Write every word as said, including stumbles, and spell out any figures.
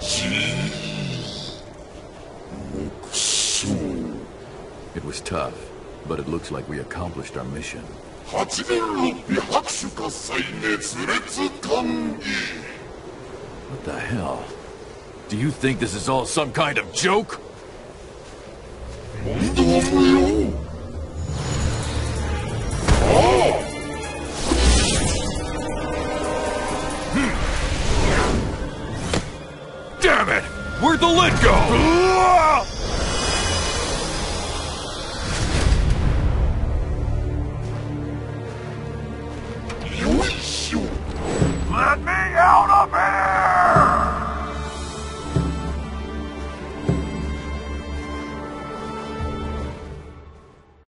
It was tough, but it looks like we accomplished our mission. What the hell? Do you think this is all some kind of joke? Damn it! Where'd the lid go?